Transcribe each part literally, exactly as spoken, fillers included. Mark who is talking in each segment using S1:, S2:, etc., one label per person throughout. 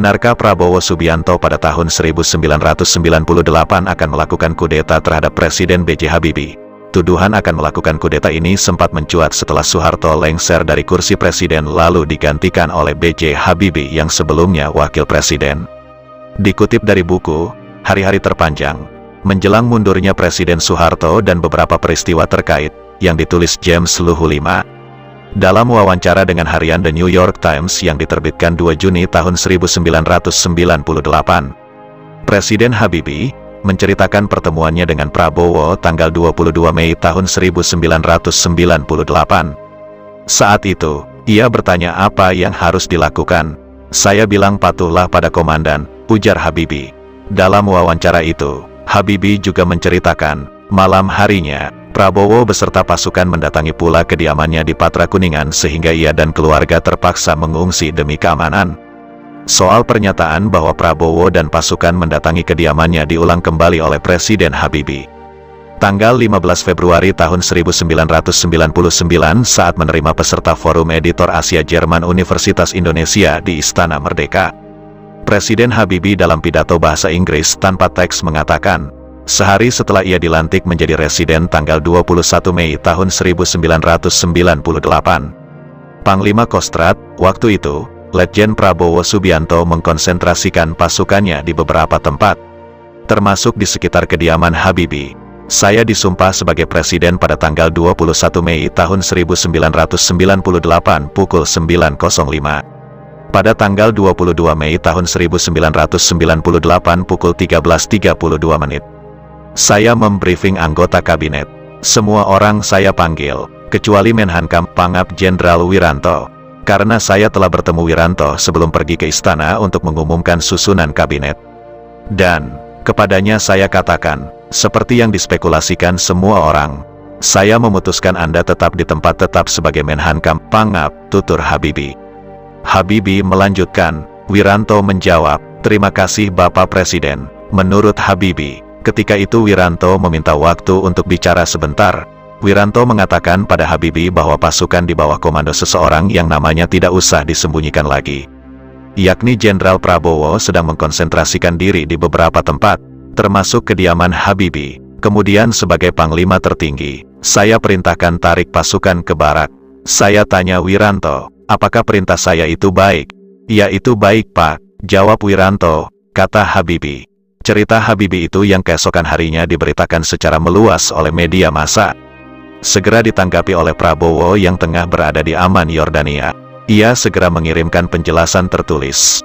S1: Benarkah Prabowo Subianto pada tahun seribu sembilan ratus sembilan puluh delapan akan melakukan kudeta terhadap Presiden B J Habibie? Tuduhan akan melakukan kudeta ini sempat mencuat setelah Soeharto lengser dari kursi presiden lalu digantikan oleh B J Habibie yang sebelumnya wakil presiden. Dikutip dari buku Hari-Hari Terpanjang, menjelang mundurnya Presiden Soeharto dan beberapa peristiwa terkait, yang ditulis James Luhulima. Dalam wawancara dengan harian The New York Times yang diterbitkan dua Juni tahun seribu sembilan ratus sembilan puluh delapan, Presiden Habibie menceritakan pertemuannya dengan Prabowo tanggal dua puluh dua Mei tahun seribu sembilan ratus sembilan puluh delapan. Saat itu, ia bertanya apa yang harus dilakukan. "Saya bilang patuhlah pada komandan," ujar Habibie. Dalam wawancara itu, Habibie juga menceritakan, malam harinya, Prabowo beserta pasukan mendatangi pula kediamannya di Patra Kuningan sehingga ia dan keluarga terpaksa mengungsi demi keamanan. Soal pernyataan bahwa Prabowo dan pasukan mendatangi kediamannya diulang kembali oleh Presiden Habibie. Tanggal lima belas Februari tahun seribu sembilan ratus sembilan puluh sembilan saat menerima peserta Forum Editor Asia Jerman Universitas Indonesia di Istana Merdeka, Presiden Habibie dalam pidato bahasa Inggris tanpa teks mengatakan, sehari setelah ia dilantik menjadi residen tanggal dua puluh satu Mei tahun seribu sembilan ratus sembilan puluh delapan, Panglima Kostrad, waktu itu, Letjen Prabowo Subianto mengkonsentrasikan pasukannya di beberapa tempat, termasuk di sekitar kediaman Habibie. "Saya disumpah sebagai presiden pada tanggal dua puluh satu Mei tahun seribu sembilan ratus sembilan puluh delapan pukul sembilan nol lima. Pada tanggal dua puluh dua Mei tahun seribu sembilan ratus sembilan puluh delapan pukul tiga belas tiga puluh dua menit. Saya membriefing anggota kabinet. Semua orang saya panggil, kecuali Menhankam Pangap Jenderal Wiranto, karena saya telah bertemu Wiranto sebelum pergi ke istana untuk mengumumkan susunan kabinet. Dan, kepadanya saya katakan, seperti yang dispekulasikan semua orang, saya memutuskan Anda tetap di tempat tetap sebagai Menhankam Pangap, tutur Habibie." Habibie melanjutkan, Wiranto menjawab, "Terima kasih Bapak Presiden." Menurut Habibie, ketika itu Wiranto meminta waktu untuk bicara sebentar. Wiranto mengatakan pada Habibie bahwa pasukan di bawah komando seseorang yang namanya tidak usah disembunyikan lagi, yakni Jenderal Prabowo sedang mengkonsentrasikan diri di beberapa tempat, termasuk kediaman Habibie. Kemudian sebagai Panglima tertinggi, saya perintahkan tarik pasukan ke barak. Saya tanya Wiranto, apakah perintah saya itu baik? "Ya itu baik Pak," jawab Wiranto, kata Habibie. Cerita Habibie itu yang keesokan harinya diberitakan secara meluas oleh media massa. Segera ditanggapi oleh Prabowo yang tengah berada di Amman, Yordania. Ia segera mengirimkan penjelasan tertulis.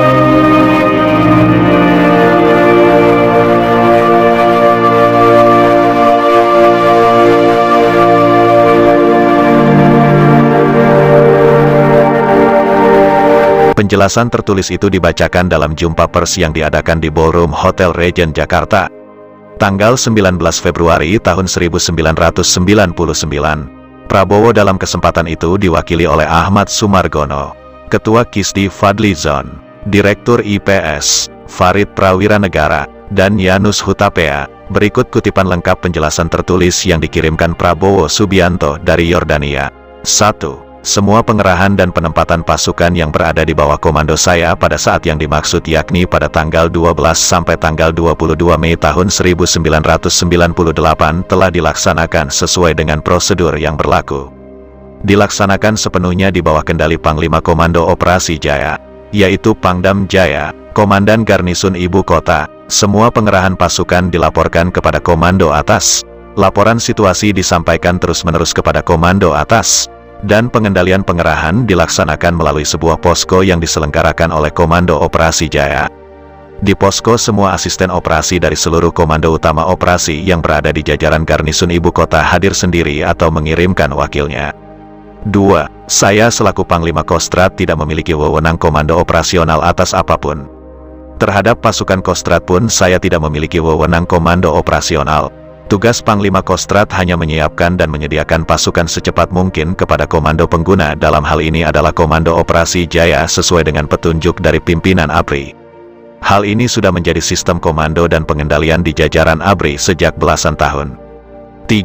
S1: Penjelasan tertulis itu dibacakan dalam jumpa pers yang diadakan di Ballroom Hotel Regent Jakarta, tanggal sembilan belas Februari tahun seribu sembilan ratus sembilan puluh sembilan. Prabowo dalam kesempatan itu diwakili oleh Ahmad Sumargono, Ketua Kisdi Fadlizon, Direktur I P S, Farid Prawiranegara, dan Yanus Hutapea. Berikut kutipan lengkap penjelasan tertulis yang dikirimkan Prabowo Subianto dari Yordania. satu. Semua pengerahan dan penempatan pasukan yang berada di bawah komando saya pada saat yang dimaksud yakni pada tanggal dua belas sampai tanggal dua puluh dua Mei tahun seribu sembilan ratus sembilan puluh delapan telah dilaksanakan sesuai dengan prosedur yang berlaku. Dilaksanakan sepenuhnya di bawah kendali Panglima Komando Operasi Jaya, yaitu Pangdam Jaya, Komandan Garnisun Ibu Kota. Semua pengerahan pasukan dilaporkan kepada Komando Atas. Laporan situasi disampaikan terus-menerus kepada Komando Atas. Dan pengendalian pengerahan dilaksanakan melalui sebuah posko yang diselenggarakan oleh Komando Operasi Jaya. Di posko semua asisten operasi dari seluruh komando utama operasi yang berada di jajaran Garnisun Ibu Kota hadir sendiri atau mengirimkan wakilnya. dua. Saya selaku Panglima Kostrad tidak memiliki wewenang komando operasional atas apapun. Terhadap pasukan Kostrad pun saya tidak memiliki wewenang komando operasional. Tugas Panglima Kostrad hanya menyiapkan dan menyediakan pasukan secepat mungkin kepada komando pengguna, dalam hal ini adalah Komando Operasi Jaya sesuai dengan petunjuk dari pimpinan A B R I. Hal ini sudah menjadi sistem komando dan pengendalian di jajaran A B R I sejak belasan tahun. tiga.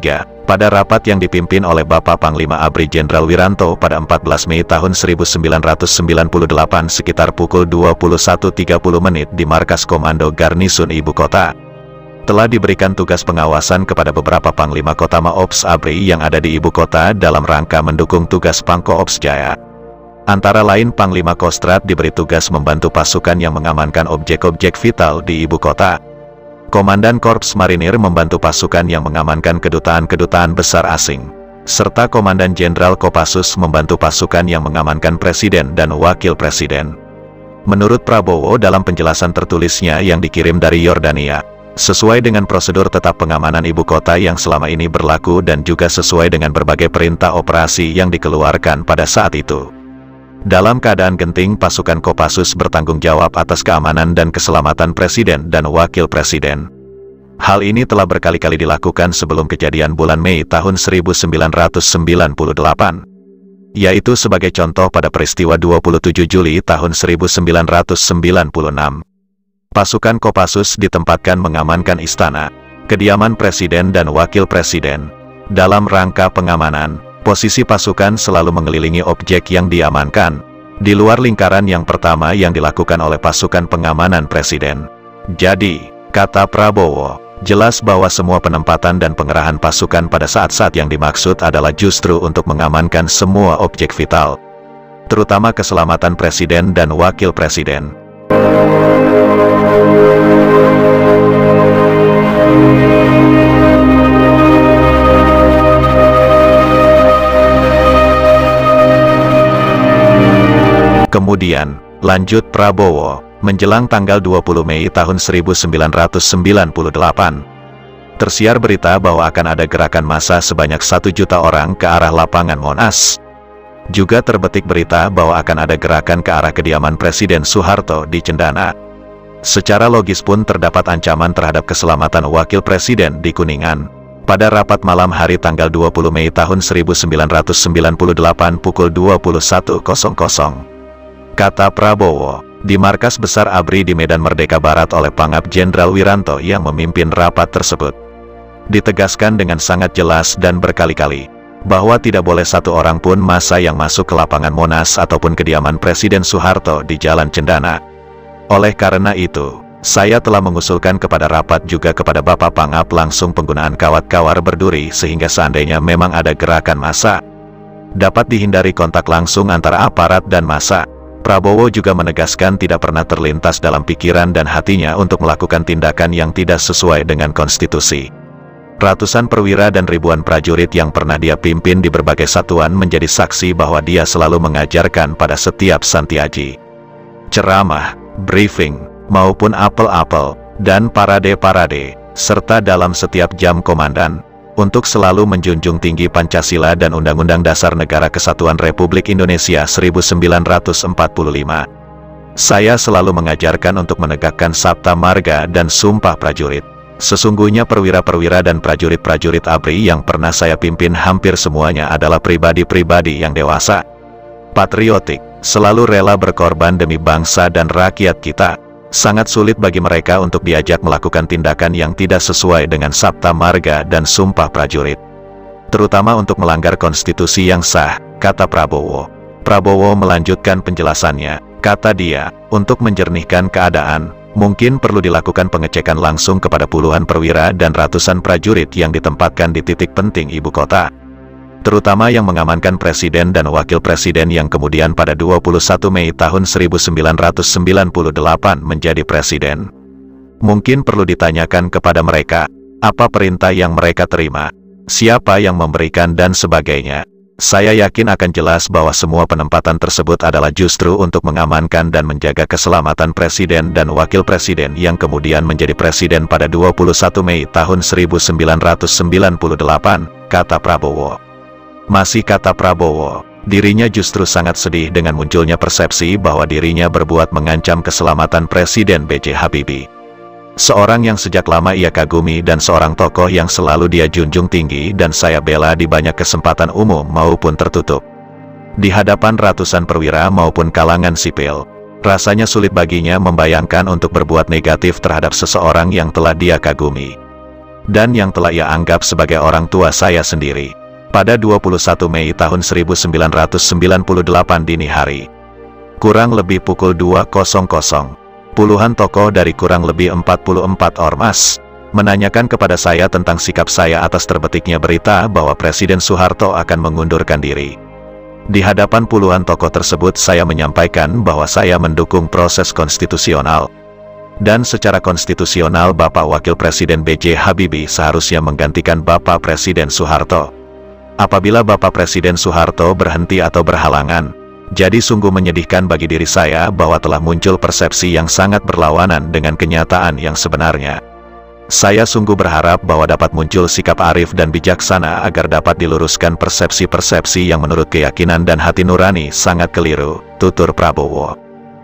S1: Pada rapat yang dipimpin oleh Bapak Panglima A B R I Jenderal Wiranto pada empat belas Mei tahun seribu sembilan ratus sembilan puluh delapan sekitar pukul dua puluh satu tiga puluh menit di Markas Komando Garnisun Ibu Kota, telah diberikan tugas pengawasan kepada beberapa Panglima Kota Maops A B R I yang ada di Ibu Kota dalam rangka mendukung tugas Pangko Ops Jaya. Antara lain Panglima Kostrat diberi tugas membantu pasukan yang mengamankan objek-objek vital di Ibu Kota. Komandan Korps Marinir membantu pasukan yang mengamankan kedutaan-kedutaan besar asing, serta Komandan Jenderal Kopassus membantu pasukan yang mengamankan Presiden dan Wakil Presiden. Menurut Prabowo dalam penjelasan tertulisnya yang dikirim dari Yordania, sesuai dengan prosedur tetap pengamanan ibu kota yang selama ini berlaku dan juga sesuai dengan berbagai perintah operasi yang dikeluarkan pada saat itu. Dalam keadaan genting, pasukan Kopassus bertanggung jawab atas keamanan dan keselamatan Presiden dan Wakil Presiden. Hal ini telah berkali-kali dilakukan sebelum kejadian bulan Mei tahun seribu sembilan ratus sembilan puluh delapan, yaitu sebagai contoh pada peristiwa dua puluh tujuh Juli tahun seribu sembilan ratus sembilan puluh enam. Pasukan Kopassus ditempatkan mengamankan istana, kediaman Presiden dan Wakil Presiden. Dalam rangka pengamanan, posisi pasukan selalu mengelilingi objek yang diamankan, di luar lingkaran yang pertama yang dilakukan oleh pasukan pengamanan Presiden. Jadi, kata Prabowo, jelas bahwa semua penempatan dan pengerahan pasukan pada saat-saat yang dimaksud adalah justru untuk mengamankan semua objek vital, terutama keselamatan Presiden dan Wakil Presiden. Kemudian, lanjut Prabowo, menjelang tanggal dua puluh Mei tahun seribu sembilan ratus sembilan puluh delapan, tersiar berita bahwa akan ada gerakan massa sebanyak satu juta orang ke arah lapangan Monas. Juga terbetik berita bahwa akan ada gerakan ke arah kediaman Presiden Soeharto di Cendana. Secara logis pun terdapat ancaman terhadap keselamatan Wakil Presiden di Kuningan. Pada rapat malam hari tanggal dua puluh Mei tahun seribu sembilan ratus sembilan puluh delapan pukul dua puluh satu nol nol, kata Prabowo, di Markas Besar A B R I di Medan Merdeka Barat oleh Pangap Jenderal Wiranto yang memimpin rapat tersebut, ditegaskan dengan sangat jelas dan berkali-kali, bahwa tidak boleh satu orang pun massa yang masuk ke lapangan Monas ataupun kediaman Presiden Soeharto di Jalan Cendana. Oleh karena itu, saya telah mengusulkan kepada rapat juga kepada Bapak Pangap langsung penggunaan kawat-kawar berduri sehingga seandainya memang ada gerakan massa, dapat dihindari kontak langsung antara aparat dan massa. Prabowo juga menegaskan tidak pernah terlintas dalam pikiran dan hatinya untuk melakukan tindakan yang tidak sesuai dengan konstitusi. Ratusan perwira dan ribuan prajurit yang pernah dia pimpin di berbagai satuan menjadi saksi bahwa dia selalu mengajarkan pada setiap santiaji, ceramah, briefing, maupun apel-apel, dan parade-parade, serta dalam setiap jam komandan, untuk selalu menjunjung tinggi Pancasila dan Undang-Undang Dasar Negara Kesatuan Republik Indonesia seribu sembilan ratus empat puluh lima. Saya selalu mengajarkan untuk menegakkan Sabta Marga dan Sumpah Prajurit. Sesungguhnya perwira-perwira dan prajurit-prajurit A B R I yang pernah saya pimpin hampir semuanya adalah pribadi-pribadi yang dewasa, patriotik, selalu rela berkorban demi bangsa dan rakyat kita. Sangat sulit bagi mereka untuk diajak melakukan tindakan yang tidak sesuai dengan Sabta Marga dan Sumpah Prajurit, terutama untuk melanggar konstitusi yang sah, kata Prabowo. Prabowo melanjutkan penjelasannya, kata dia, untuk menjernihkan keadaan, mungkin perlu dilakukan pengecekan langsung kepada puluhan perwira dan ratusan prajurit yang ditempatkan di titik penting ibu kota, terutama yang mengamankan Presiden dan Wakil Presiden yang kemudian pada dua puluh satu Mei tahun seribu sembilan ratus sembilan puluh delapan menjadi Presiden. Mungkin perlu ditanyakan kepada mereka, apa perintah yang mereka terima, siapa yang memberikan dan sebagainya. Saya yakin akan jelas bahwa semua penempatan tersebut adalah justru untuk mengamankan dan menjaga keselamatan Presiden dan Wakil Presiden yang kemudian menjadi Presiden pada dua puluh satu Mei tahun seribu sembilan ratus sembilan puluh delapan, kata Prabowo. Masih kata Prabowo, dirinya justru sangat sedih dengan munculnya persepsi bahwa dirinya berbuat mengancam keselamatan Presiden B J Habibie. Seorang yang sejak lama ia kagumi dan seorang tokoh yang selalu dia junjung tinggi dan saya bela di banyak kesempatan umum maupun tertutup. Di hadapan ratusan perwira maupun kalangan sipil, rasanya sulit baginya membayangkan untuk berbuat negatif terhadap seseorang yang telah dia kagumi. dan yang telah ia anggap sebagai orang tua saya sendiri. Pada dua puluh satu Mei tahun seribu sembilan ratus sembilan puluh delapan dini hari, kurang lebih pukul dua nol nol, puluhan tokoh dari kurang lebih empat puluh empat ormas menanyakan kepada saya tentang sikap saya atas terbetiknya berita bahwa Presiden Soeharto akan mengundurkan diri. Di hadapan puluhan tokoh tersebut saya menyampaikan bahwa saya mendukung proses konstitusional. Dan secara konstitusional Bapak Wakil Presiden B J Habibie seharusnya menggantikan Bapak Presiden Soeharto. Apabila Bapak Presiden Soeharto berhenti atau berhalangan, jadi sungguh menyedihkan bagi diri saya bahwa telah muncul persepsi yang sangat berlawanan dengan kenyataan yang sebenarnya. Saya sungguh berharap bahwa dapat muncul sikap arif dan bijaksana agar dapat diluruskan persepsi-persepsi yang menurut keyakinan dan hati nurani sangat keliru, tutur Prabowo.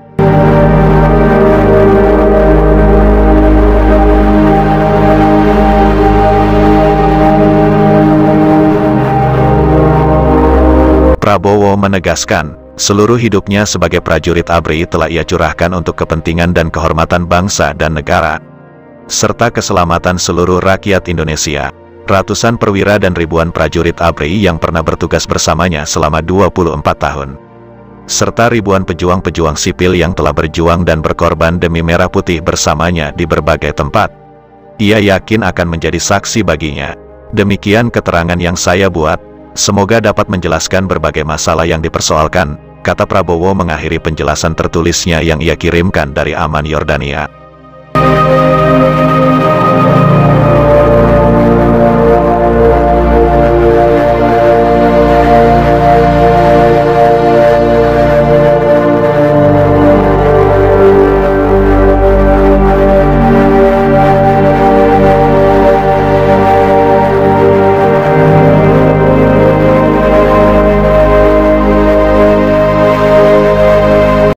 S1: Prabowo menegaskan, seluruh hidupnya sebagai prajurit ABRI telah ia curahkan untuk kepentingan dan kehormatan bangsa dan negara, serta keselamatan seluruh rakyat Indonesia. Ratusan perwira dan ribuan prajurit ABRI yang pernah bertugas bersamanya selama dua puluh empat tahun, serta ribuan pejuang-pejuang sipil yang telah berjuang dan berkorban demi merah putih bersamanya di berbagai tempat. Ia yakin akan menjadi saksi baginya. Demikian keterangan yang saya buat. Semoga dapat menjelaskan berbagai masalah yang dipersoalkan, kata Prabowo mengakhiri penjelasan tertulisnya yang ia kirimkan dari Amman, Yordania.